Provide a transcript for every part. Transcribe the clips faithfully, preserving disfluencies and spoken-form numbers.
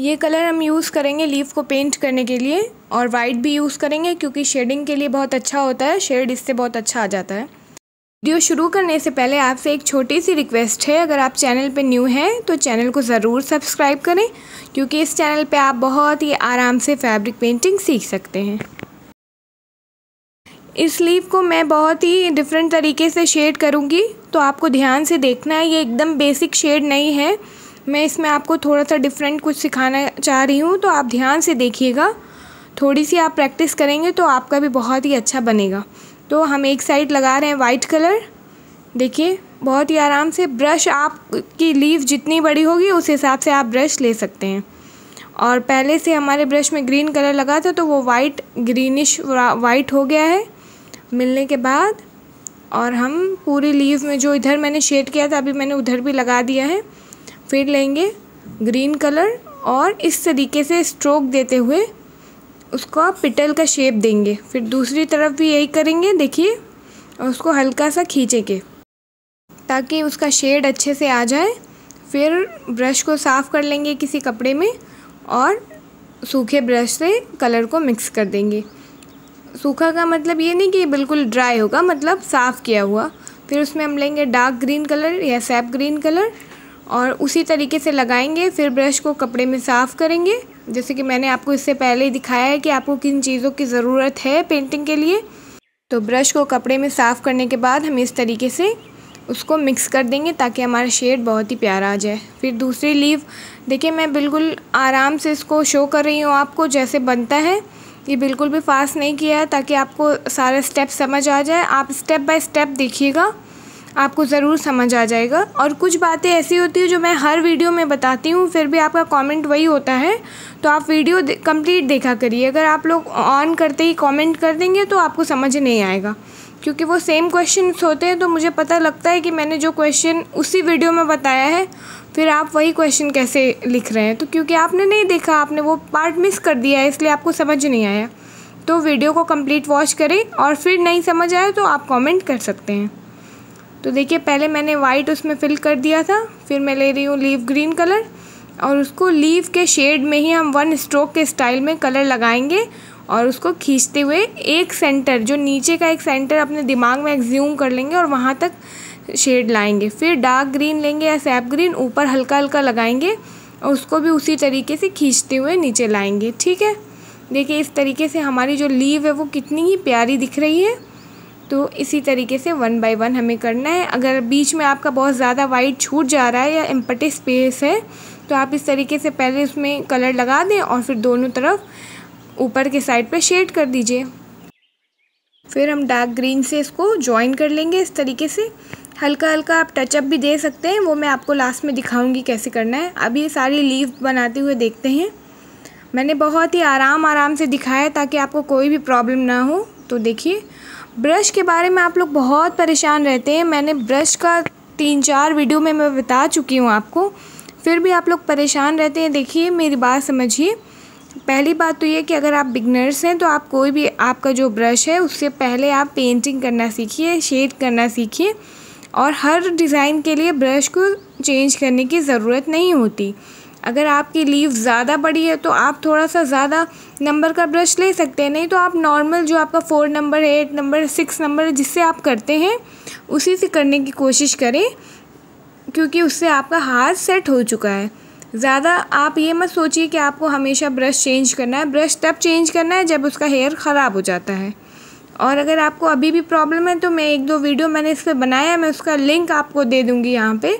ये कलर हम यूज़ करेंगे लीफ को पेंट करने के लिए, और वाइट भी यूज़ करेंगे क्योंकि शेडिंग के लिए बहुत अच्छा होता है, शेड इससे बहुत अच्छा आ जाता है। वीडियो शुरू करने से पहले आपसे एक छोटी सी रिक्वेस्ट है, अगर आप चैनल पे न्यू हैं तो चैनल को ज़रूर सब्सक्राइब करें, क्योंकि इस चैनल पे आप बहुत ही आराम से फैब्रिक पेंटिंग सीख सकते हैं। इस लीफ को मैं बहुत ही डिफरेंट तरीके से शेड करूँगी, तो आपको ध्यान से देखना है। ये एकदम बेसिक शेड नहीं है, मैं इसमें आपको थोड़ा सा डिफरेंट कुछ सिखाना चाह रही हूँ, तो आप ध्यान से देखिएगा। थोड़ी सी आप प्रैक्टिस करेंगे तो आपका भी बहुत ही अच्छा बनेगा। तो हम एक साइड लगा रहे हैं वाइट कलर। देखिए बहुत ही आराम से, ब्रश आपकी लीफ जितनी बड़ी होगी उस हिसाब से आप ब्रश ले सकते हैं। और पहले से हमारे ब्रश में ग्रीन कलर लगा था तो वो वाइट ग्रीनिश वाइट हो गया है मिलने के बाद। और हम पूरी लीफ में जो इधर मैंने शेड किया था अभी मैंने उधर भी लगा दिया है। फिर लेंगे ग्रीन कलर और इस तरीके से स्ट्रोक देते हुए उसका पिटल का शेप देंगे। फिर दूसरी तरफ भी यही करेंगे, देखिए, और उसको हल्का सा खींचेंगे ताकि उसका शेड अच्छे से आ जाए। फिर ब्रश को साफ़ कर लेंगे किसी कपड़े में और सूखे ब्रश से कलर को मिक्स कर देंगे। सूखा का मतलब ये नहीं कि बिल्कुल ड्राई होगा, मतलब साफ़ किया हुआ। फिर उसमें हम लेंगे डार्क ग्रीन कलर या सैप ग्रीन कलर और उसी तरीके से लगाएंगे। फिर ब्रश को कपड़े में साफ़ करेंगे, जैसे कि मैंने आपको इससे पहले ही दिखाया है कि आपको किन चीज़ों की ज़रूरत है पेंटिंग के लिए। तो ब्रश को कपड़े में साफ़ करने के बाद हम इस तरीके से उसको मिक्स कर देंगे ताकि हमारा शेड बहुत ही प्यारा आ जाए। फिर दूसरी लीफ, देखिए मैं बिल्कुल आराम से इसको शो कर रही हूँ आपको जैसे बनता है। ये बिल्कुल भी फास्ट नहीं किया है ताकि आपको सारे स्टेप समझ आ जाए। आप स्टेप बाय स्टेप देखिएगा, आपको ज़रूर समझ आ जाएगा। और कुछ बातें ऐसी होती हैं जो मैं हर वीडियो में बताती हूँ, फिर भी आपका कमेंट वही होता है, तो आप वीडियो कंप्लीट देखा करिए। अगर आप लोग ऑन करते ही कमेंट कर देंगे तो आपको समझ नहीं आएगा, क्योंकि वो सेम क्वेश्चन होते हैं। तो मुझे पता लगता है कि मैंने जो क्वेश्चन उसी वीडियो में बताया है, फिर आप वही क्वेश्चन कैसे लिख रहे हैं। तो क्योंकि आपने नहीं देखा, आपने वो पार्ट मिस कर दिया है, इसलिए आपको समझ नहीं आया। तो वीडियो को कंप्लीट वॉच करें और फिर नहीं समझ आए तो आप कमेंट कर सकते हैं। तो देखिए पहले मैंने वाइट उसमें फिल कर दिया था, फिर मैं ले रही हूँ लीफ ग्रीन कलर और उसको लीफ के शेड में ही हम वन स्ट्रोक के स्टाइल में कलर लगाएंगे और उसको खींचते हुए एक सेंटर, जो नीचे का एक सेंटर अपने दिमाग में एग्ज्यूम कर लेंगे और वहाँ तक शेड लाएंगे। फिर डार्क ग्रीन लेंगे या सैप ग्रीन, ऊपर हल्का हल्का लगाएंगे और उसको भी उसी तरीके से खींचते हुए नीचे लाएंगे। ठीक है, देखिए इस तरीके से हमारी जो लीफ है वो कितनी ही प्यारी दिख रही है। तो इसी तरीके से वन बाय वन हमें करना है। अगर बीच में आपका बहुत ज़्यादा वाइट छूट जा रहा है या एम्प्टी स्पेस है तो आप इस तरीके से पहले उसमें कलर लगा दें और फिर दोनों तरफ ऊपर के साइड पे शेड कर दीजिए। फिर हम डार्क ग्रीन से इसको जॉइन कर लेंगे इस तरीके से। हल्का हल्का आप टचअप भी दे सकते हैं, वो मैं आपको लास्ट में दिखाऊंगी कैसे करना है। अभी ये सारी लीफ बनाते हुए देखते हैं। मैंने बहुत ही आराम आराम से दिखाया ताकि आपको कोई भी प्रॉब्लम ना हो। तो देखिए ब्रश के बारे में आप लोग बहुत परेशान रहते हैं, मैंने ब्रश का तीन चार वीडियो में मैं बता चुकी हूँ आपको, फिर भी आप लोग परेशान रहते हैं। देखिए मेरी बात समझिए। पहली बात तो ये कि अगर आप बिगनर्स हैं तो आप कोई भी आपका जो ब्रश है उससे पहले आप पेंटिंग करना सीखिए, शेड करना सीखिए। और हर डिज़ाइन के लिए ब्रश को चेंज करने की ज़रूरत नहीं होती। अगर आपकी लीफ ज़्यादा बड़ी है तो आप थोड़ा सा ज़्यादा नंबर का ब्रश ले सकते हैं, नहीं तो आप नॉर्मल जो आपका फोर नंबर है, एट नंबर, सिक्स नंबर जिससे आप करते हैं उसी से करने की कोशिश करें, क्योंकि उससे आपका हाथ सेट हो चुका है। ज़्यादा आप ये मत सोचिए कि आपको हमेशा ब्रश चेंज करना है। ब्रश तब चेंज करना है जब उसका हेयर ख़राब हो जाता है। और अगर आपको अभी भी प्रॉब्लम है तो मैं एक दो वीडियो मैंने इस पर बनाया है, मैं उसका लिंक आपको दे दूँगी यहाँ पे,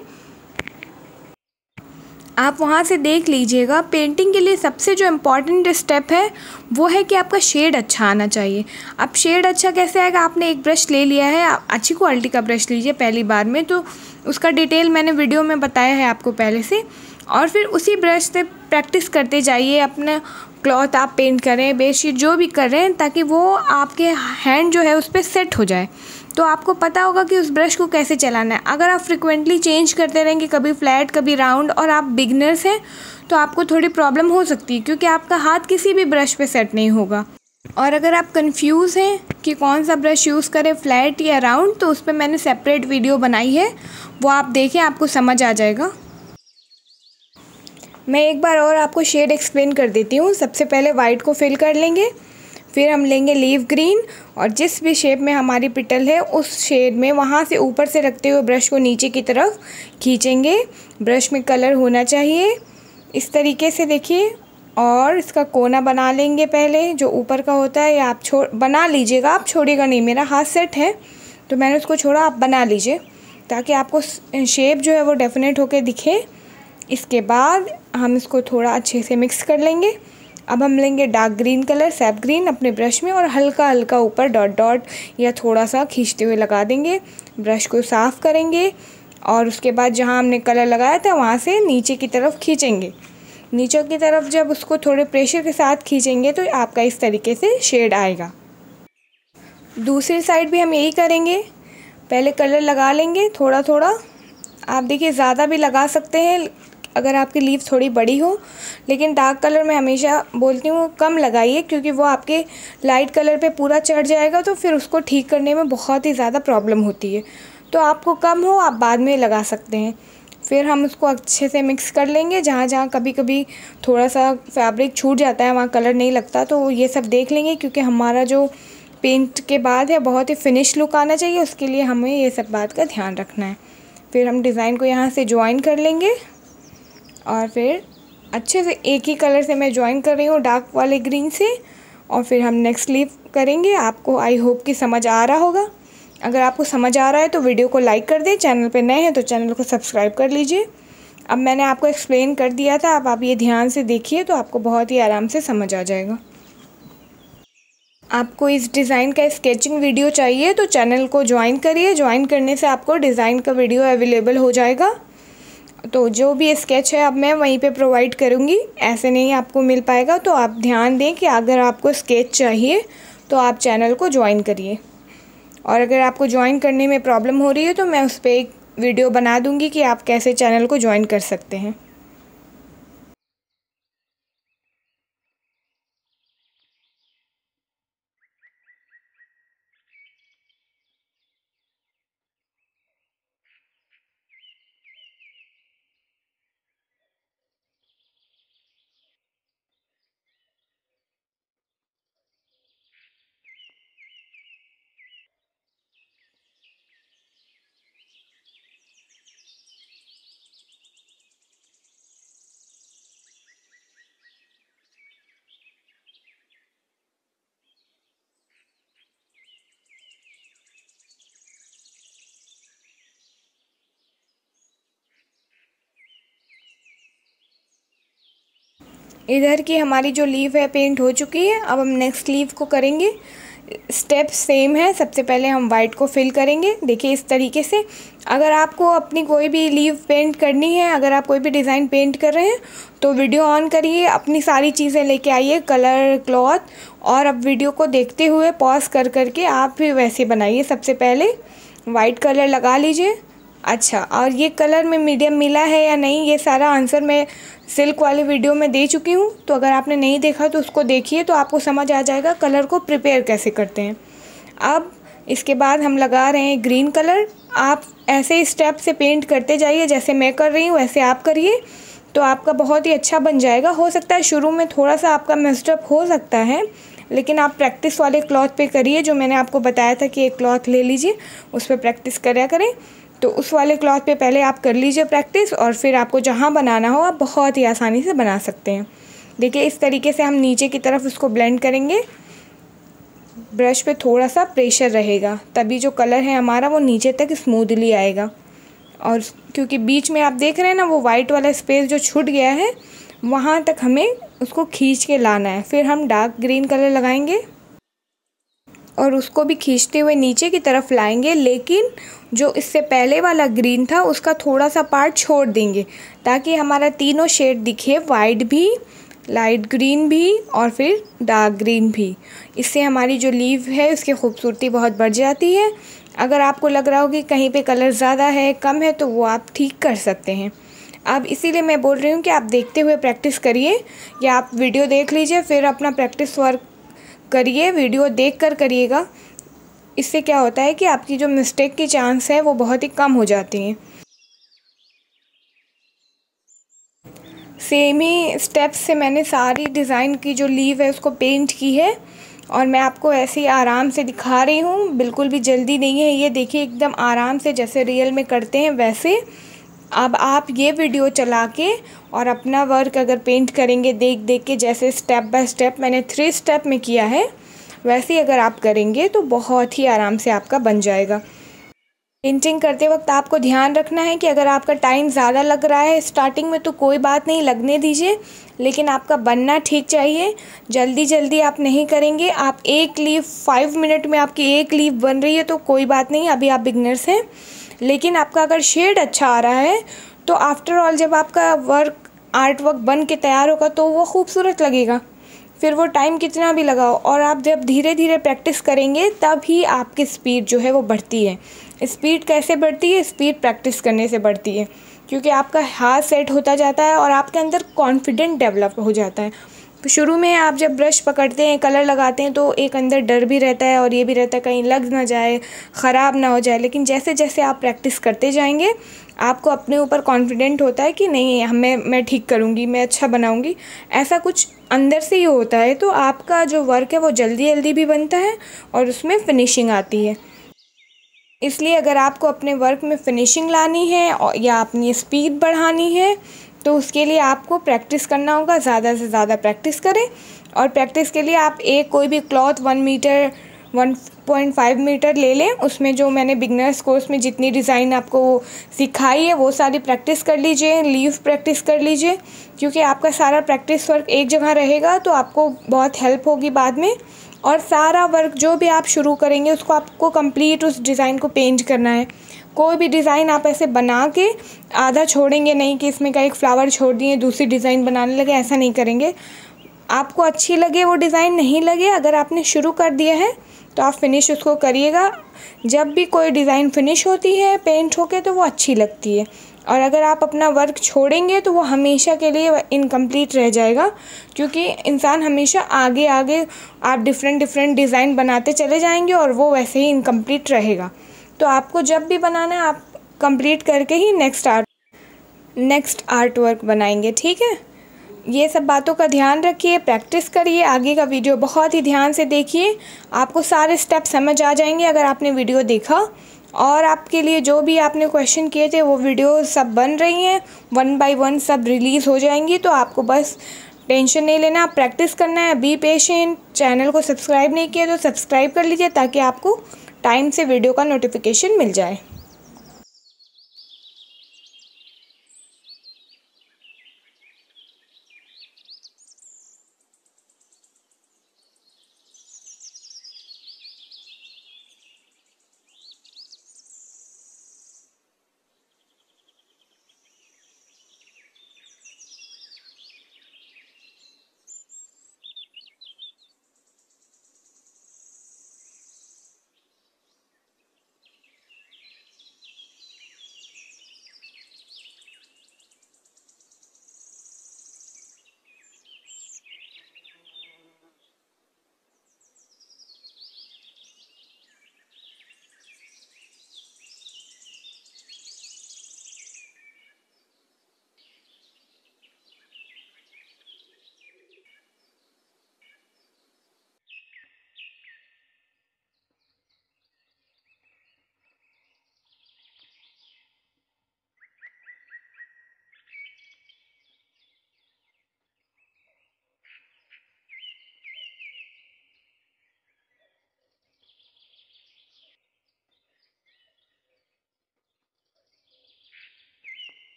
आप वहाँ से देख लीजिएगा। पेंटिंग के लिए सबसे जो इम्पॉर्टेंट स्टेप है वो है कि आपका शेड अच्छा आना चाहिए। अब शेड अच्छा कैसे आएगा, आपने एक ब्रश ले लिया है, आप अच्छी क्वालिटी का ब्रश लीजिए पहली बार में, तो उसका डिटेल मैंने वीडियो में बताया है आपको पहले से। और फिर उसी ब्रश से प्रैक्टिस करते जाइए, अपना क्लॉथ आप पेंट करें, बेडशीट जो भी कर रहे हैं, ताकि वो आपके हैंड जो है उस पर सेट हो जाए। तो आपको पता होगा कि उस ब्रश को कैसे चलाना है। अगर आप फ्रिक्वेंटली चेंज करते रहेंगे, कभी फ्लैट कभी राउंड, और आप बिगनर्स हैं तो आपको थोड़ी प्रॉब्लम हो सकती है, क्योंकि आपका हाथ किसी भी ब्रश पे सेट नहीं होगा। और अगर आप कंफ्यूज हैं कि कौन सा ब्रश यूज़ करें, फ्लैट या राउंड, तो उस पर मैंने सेपरेट वीडियो बनाई है, वो आप देखें, आपको समझ आ जाएगा। मैं एक बार और आपको शेड एक्सप्लेन कर देती हूँ। सबसे पहले वाइट को फिल कर लेंगे, फिर हम लेंगे लीफ ग्रीन और जिस भी शेप में हमारी पिटल है उस शेड में वहाँ से ऊपर से रखते हुए ब्रश को नीचे की तरफ खींचेंगे। ब्रश में कलर होना चाहिए इस तरीके से, देखिए। और इसका कोना बना लेंगे पहले, जो ऊपर का होता है, या आप छोड़ बना लीजिएगा, आप छोड़िएगा नहीं। मेरा हाथ सेट है तो मैंने उसको छोड़ा, आप बना लीजिए ताकि आपको शेप जो है वो डेफिनेट होके दिखे। इसके बाद हम इसको थोड़ा अच्छे से मिक्स कर लेंगे। अब हम लेंगे dark green colour, sap green, अपने ब्रश में और हल्का हल्का ऊपर डॉट डॉट या थोड़ा सा खींचते हुए लगा देंगे। ब्रश को साफ़ करेंगे और उसके बाद जहाँ हमने कलर लगाया था वहाँ से नीचे की तरफ खींचेंगे। नीचे की तरफ जब उसको थोड़े प्रेशर के साथ खींचेंगे तो आपका इस तरीके से शेड आएगा। दूसरी साइड भी हम यही करेंगे। पहले कलर लगा लेंगे थोड़ा थोड़ा, आप देखिए ज़्यादा भी लगा सकते हैं अगर आपकी लीफ थोड़ी बड़ी हो, लेकिन डार्क कलर मैं हमेशा बोलती हूँ कम लगाइए, क्योंकि वो आपके लाइट कलर पे पूरा चढ़ जाएगा तो फिर उसको ठीक करने में बहुत ही ज़्यादा प्रॉब्लम होती है। तो आपको कम हो आप बाद में लगा सकते हैं। फिर हम उसको अच्छे से मिक्स कर लेंगे। जहाँ जहाँ कभी कभी थोड़ा सा फैब्रिक छूट जाता है वहाँ कलर नहीं लगता, तो ये सब देख लेंगे, क्योंकि हमारा जो पेंट के बाद है बहुत ही फिनिश लुक आना चाहिए, उसके लिए हमें ये सब बात का ध्यान रखना है। फिर हम डिज़ाइन को यहाँ से ज्वाइन कर लेंगे और फिर अच्छे से एक ही कलर से मैं ज्वाइन कर रही हूँ डार्क वाले ग्रीन से, और फिर हम नेक्स्ट लीफ करेंगे। आपको आई होप कि समझ आ रहा होगा। अगर आपको समझ आ रहा है तो वीडियो को लाइक कर दें, चैनल पे नए हैं तो चैनल को सब्सक्राइब कर लीजिए। अब मैंने आपको एक्सप्लेन कर दिया था, अब आप ये ध्यान से देखिए तो आपको बहुत ही आराम से समझ आ जाएगा। आपको इस डिज़ाइन का स्केचिंग वीडियो चाहिए तो चैनल को ज्वाइन करिए। ज्वाइन करने से आपको डिज़ाइन का वीडियो अवेलेबल हो जाएगा। तो जो भी स्केच है अब मैं वहीं पे प्रोवाइड करूँगी, ऐसे नहीं आपको मिल पाएगा। तो आप ध्यान दें कि अगर आपको स्केच चाहिए तो आप चैनल को ज्वाइन करिए, और अगर आपको ज्वाइन करने में प्रॉब्लम हो रही है तो मैं उस पर एक वीडियो बना दूँगी कि आप कैसे चैनल को ज्वाइन कर सकते हैं। इधर की हमारी जो लीफ है पेंट हो चुकी है। अब हम नेक्स्ट लीफ को करेंगे। स्टेप सेम है। सबसे पहले हम वाइट को फिल करेंगे, देखिए इस तरीके से। अगर आपको अपनी कोई भी लीफ पेंट करनी है, अगर आप कोई भी डिज़ाइन पेंट कर रहे हैं तो वीडियो ऑन करिए, अपनी सारी चीज़ें लेके आइए, कलर, क्लॉथ, और अब वीडियो को देखते हुए पॉज कर करके आप भी वैसे बनाइए। सबसे पहले वाइट कलर लगा लीजिए। अच्छा, और ये कलर में मीडियम मिला है या नहीं, ये सारा आंसर मैं सिल्क वाले वीडियो में दे चुकी हूँ। तो अगर आपने नहीं देखा तो उसको देखिए, तो आपको समझ आ जाएगा कलर को प्रिपेयर कैसे करते हैं। अब इसके बाद हम लगा रहे हैं ग्रीन कलर। आप ऐसे स्टेप से पेंट करते जाइए, जैसे मैं कर रही हूँ वैसे आप करिए, तो आपका बहुत ही अच्छा बन जाएगा। हो सकता है शुरू में थोड़ा सा आपका मिस्टेक हो सकता है, लेकिन आप प्रैक्टिस वाले क्लॉथ पे करिए। जो मैंने आपको बताया था कि एक क्लॉथ ले लीजिए, उस पर प्रैक्टिस करा करें। तो उस वाले क्लॉथ पे पहले आप कर लीजिए प्रैक्टिस, और फिर आपको जहाँ बनाना हो आप बहुत ही आसानी से बना सकते हैं। देखिए इस तरीके से हम नीचे की तरफ उसको ब्लेंड करेंगे। ब्रश पे थोड़ा सा प्रेशर रहेगा, तभी जो कलर है हमारा वो नीचे तक स्मूथली आएगा। और क्योंकि बीच में आप देख रहे हैं ना वो वाइट वाला स्पेस जो छूट गया है, वहाँ तक हमें उसको खींच के लाना है। फिर हम डार्क ग्रीन कलर लगाएंगे और उसको भी खींचते हुए नीचे की तरफ लाएंगे, लेकिन जो इससे पहले वाला ग्रीन था उसका थोड़ा सा पार्ट छोड़ देंगे, ताकि हमारा तीनों शेड दिखे, वाइट भी, लाइट ग्रीन भी और फिर डार्क ग्रीन भी। इससे हमारी जो लीफ है उसकी खूबसूरती बहुत बढ़ जाती है। अगर आपको लग रहा हो कि कहीं पे कलर ज़्यादा है, कम है, तो वो आप ठीक कर सकते हैं। अब इसीलिए मैं बोल रही हूँ कि आप देखते हुए प्रैक्टिस करिए, या आप वीडियो देख लीजिए फिर अपना प्रैक्टिस वर्क करिए। वीडियो देख कर करिएगा, इससे क्या होता है कि आपकी जो मिस्टेक की चांस है वो बहुत ही कम हो जाती हैं। सेम ही स्टेप्स से मैंने सारी डिज़ाइन की जो लीव है उसको पेंट की है और मैं आपको ऐसे ही आराम से दिखा रही हूँ, बिल्कुल भी जल्दी नहीं है। ये देखिए एकदम आराम से जैसे रियल में करते हैं वैसे। अब आप ये वीडियो चला के और अपना वर्क अगर पेंट करेंगे देख देख के, जैसे स्टेप बाय स्टेप मैंने थ्री स्टेप में किया है, वैसे ही अगर आप करेंगे तो बहुत ही आराम से आपका बन जाएगा। पेंटिंग करते वक्त आपको ध्यान रखना है कि अगर आपका टाइम ज़्यादा लग रहा है स्टार्टिंग में तो कोई बात नहीं, लगने दीजिए, लेकिन आपका बनना ठीक चाहिए। जल्दी जल्दी आप नहीं करेंगे। आप एक लीव फाइव मिनट में आपकी एक लीव बन रही है तो कोई बात नहीं, अभी आप बिगनर्स हैं। लेकिन आपका अगर शेड अच्छा आ रहा है तो आफ्टर ऑल जब आपका वर्क आर्ट वर्क बन के तैयार होगा तो वो खूबसूरत लगेगा। फिर वो टाइम कितना भी लगाओ, और आप जब धीरे धीरे प्रैक्टिस करेंगे तब ही आपकी स्पीड जो है वो बढ़ती है। स्पीड कैसे बढ़ती है? स्पीड प्रैक्टिस करने से बढ़ती है, क्योंकि आपका हाथ सेट होता जाता है और आपके अंदर कॉन्फिडेंट डेवलप हो जाता है। तो शुरू में आप जब ब्रश पकड़ते हैं, कलर लगाते हैं तो एक अंदर डर भी रहता है और ये भी रहता है कहीं लग ना जाए, ख़राब ना हो जाए। लेकिन जैसे जैसे आप प्रैक्टिस करते जाएंगे आपको अपने ऊपर कॉन्फिडेंट होता है कि नहीं, हमें मैं ठीक करूँगी, मैं अच्छा बनाऊँगी, ऐसा कुछ अंदर से ही होता है। तो आपका जो वर्क है वो जल्दी जल्दी भी बनता है और उसमें फिनिशिंग आती है। इसलिए अगर आपको अपने वर्क में फ़िनिशिंग लानी है और या अपनी स्पीड बढ़ानी है तो उसके लिए आपको प्रैक्टिस करना होगा, ज़्यादा से ज़्यादा प्रैक्टिस करें। और प्रैक्टिस के लिए आप एक कोई भी cloth one metre one point five metre ले लें, उसमें जो मैंने बिगनर्स कोर्स में जितनी डिज़ाइन आपको सिखाई है वो सारी प्रैक्टिस कर लीजिए, लीव प्रैक्टिस कर लीजिए, क्योंकि आपका सारा प्रैक्टिस वर्क एक जगह रहेगा तो आपको बहुत हेल्प होगी बाद में। और सारा वर्क जो भी आप शुरू करेंगे उसको आपको कंप्लीट उस डिज़ाइन को पेंट करना है। कोई भी डिज़ाइन आप ऐसे बना के आधा छोड़ेंगे नहीं कि इसमें का एक फ्लावर छोड़ दिए दूसरी डिज़ाइन बनाने लगे, ऐसा नहीं करेंगे। आपको अच्छी लगे वो डिज़ाइन, नहीं लगे, अगर आपने शुरू कर दिया है तो आप फिनिश उसको करिएगा। जब भी कोई डिज़ाइन फिनिश होती है पेंट होके तो वो अच्छी लगती है, और अगर आप अपना वर्क छोड़ेंगे तो वो हमेशा के लिए इनकम्प्लीट रह जाएगा, क्योंकि इंसान हमेशा आगे आगे आप डिफरेंट डिफरेंट डिज़ाइन बनाते चले जाएंगे और वो वैसे ही इनकम्प्लीट रहेगा। तो आपको जब भी बनाना है आप कंप्लीट करके ही next art next art work बनाएंगे, ठीक है। ये सब बातों का ध्यान रखिए, प्रैक्टिस करिए, आगे का वीडियो बहुत ही ध्यान से देखिए, आपको सारे स्टेप समझ आ जाएंगे अगर आपने वीडियो देखा। और आपके लिए जो भी आपने क्वेश्चन किए थे वो वीडियो सब बन रही हैं, वन बाय वन सब रिलीज़ हो जाएंगी। तो आपको बस टेंशन नहीं लेना, आप प्रैक्टिस करना है, बी पेशेंट। चैनल को सब्सक्राइब नहीं किया तो सब्सक्राइब कर लीजिए ताकि आपको टाइम से वीडियो का नोटिफिकेशन मिल जाए।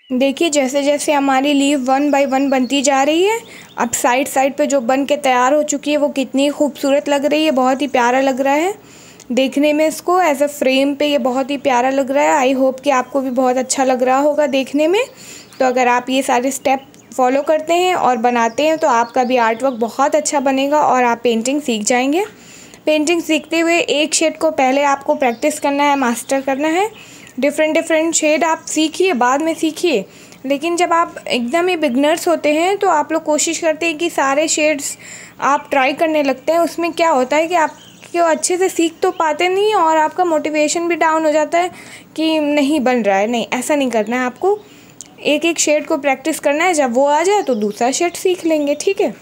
देखिए जैसे जैसे हमारी लीफ वन बाय वन बनती जा रही है, अब साइड साइड पे जो बन के तैयार हो चुकी है वो कितनी खूबसूरत लग रही है, बहुत ही प्यारा लग रहा है देखने में। इसको एज अ फ्रेम पे ये बहुत ही प्यारा लग रहा है। आई होप कि आपको भी बहुत अच्छा लग रहा होगा देखने में। तो अगर आप ये सारे स्टेप फॉलो करते हैं और बनाते हैं तो आपका भी आर्ट वर्क बहुत अच्छा बनेगा और आप पेंटिंग सीख जाएंगे। पेंटिंग सीखते हुए एक शेड को पहले आपको प्रैक्टिस करना है, मास्टर करना है। डिफरेंट डिफरेंट शेड आप सीखिए, बाद में सीखिए, लेकिन जब आप एकदम ही बिगनर्स होते हैं तो आप लोग कोशिश करते हैं कि सारे शेड्स आप ट्राई करने लगते हैं। उसमें क्या होता है कि आप क्यों अच्छे से सीख तो पाते नहीं और आपका मोटिवेशन भी डाउन हो जाता है कि नहीं बन रहा है। नहीं, ऐसा नहीं करना है आपको। एक एक शेड को प्रैक्टिस करना है, जब वो आ जाए तो दूसरा शेड सीख लेंगे, ठीक है।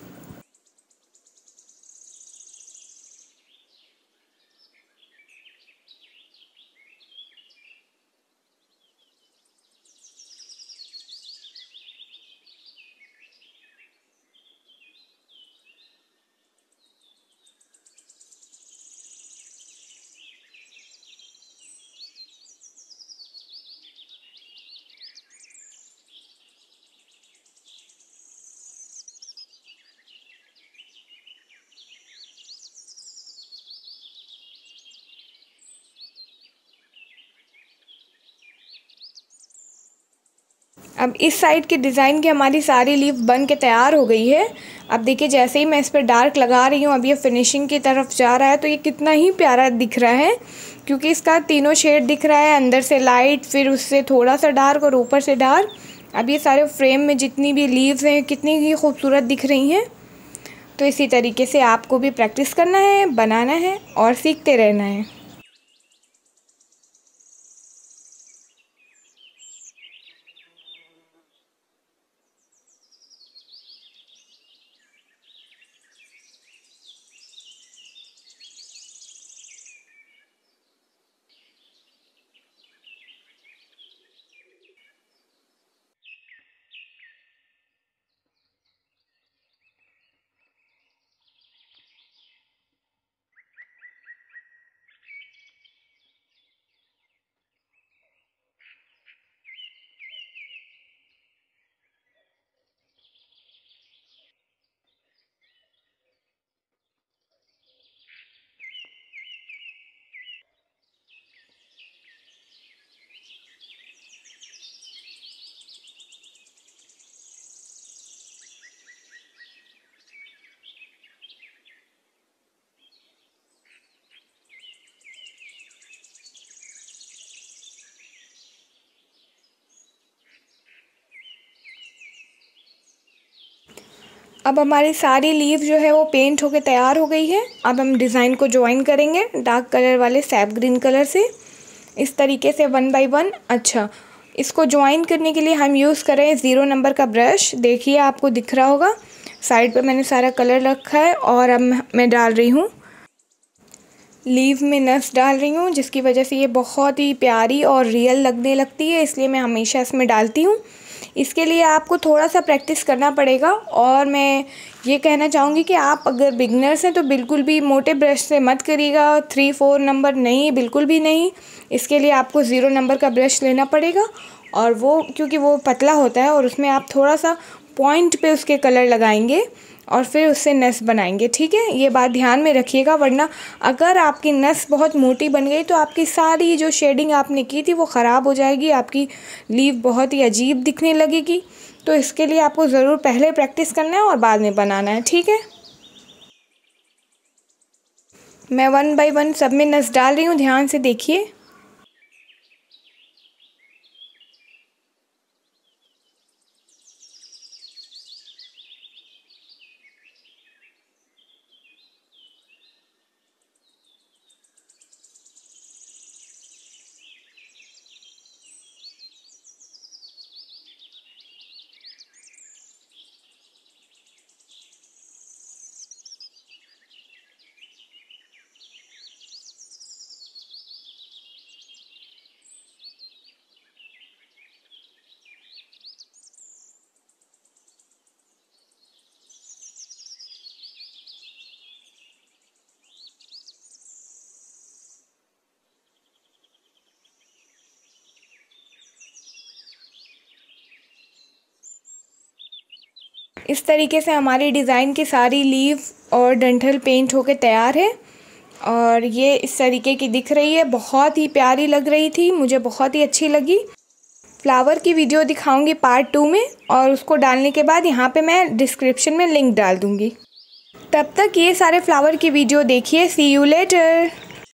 अब इस साइड के डिज़ाइन की हमारी सारी लीफ बन के तैयार हो गई है। अब देखिए जैसे ही मैं इस पर डार्क लगा रही हूँ, अब ये फिनिशिंग की तरफ जा रहा है तो ये कितना ही प्यारा दिख रहा है, क्योंकि इसका तीनों शेड दिख रहा है, अंदर से लाइट, फिर उससे थोड़ा सा डार्क और ऊपर से डार्क। अब ये सारे फ्रेम में जितनी भी लीव्स हैं कितनी ही खूबसूरत दिख रही हैं। तो इसी तरीके से आपको भी प्रैक्टिस करना है, बनाना है और सीखते रहना है। अब हमारी सारी लीफ जो है वो पेंट होके तैयार हो गई है। अब हम डिज़ाइन को ज्वाइन करेंगे डार्क कलर वाले सैप ग्रीन कलर से, इस तरीके से वन बाय वन। अच्छा, इसको ज्वाइन करने के लिए हम यूज़ करें ज़ीरो नंबर का ब्रश। देखिए आपको दिख रहा होगा, साइड पे मैंने सारा कलर रखा है और अब मैं डाल रही हूँ लीव में नस डाल रही हूँ, जिसकी वजह से ये बहुत ही प्यारी और रियल लगने लगती है, इसलिए मैं हमेशा इसमें डालती हूँ। इसके लिए आपको थोड़ा सा प्रैक्टिस करना पड़ेगा और मैं ये कहना चाहूँगी कि आप अगर बिगनर्स हैं तो बिल्कुल भी मोटे ब्रश से मत करिएगा, थ्री फोर नंबर नहीं, बिल्कुल भी नहीं। इसके लिए आपको ज़ीरो नंबर का ब्रश लेना पड़ेगा और वो क्योंकि वो पतला होता है और उसमें आप थोड़ा सा पॉइंट पे उसके कलर लगाएंगे और फिर उससे नस बनाएंगे, ठीक है। ये बात ध्यान में रखिएगा, वरना अगर आपकी नस बहुत मोटी बन गई तो आपकी सारी जो शेडिंग आपने की थी वो ख़राब हो जाएगी, आपकी लीफ बहुत ही अजीब दिखने लगेगी। तो इसके लिए आपको ज़रूर पहले प्रैक्टिस करना है और बाद में बनाना है, ठीक है। मैं वन बाय वन सब में नस डाल रही हूँ, ध्यान से देखिए। इस तरीके से हमारी डिज़ाइन की सारी लीव और डंठल पेंट होके तैयार है और ये इस तरीके की दिख रही है। बहुत ही प्यारी लग रही थी, मुझे बहुत ही अच्छी लगी। फ्लावर की वीडियो दिखाऊंगी पार्ट टू में और उसको डालने के बाद यहाँ पे मैं डिस्क्रिप्शन में लिंक डाल दूँगी। तब तक ये सारे फ्लावर की वीडियो देखिए। See you letter.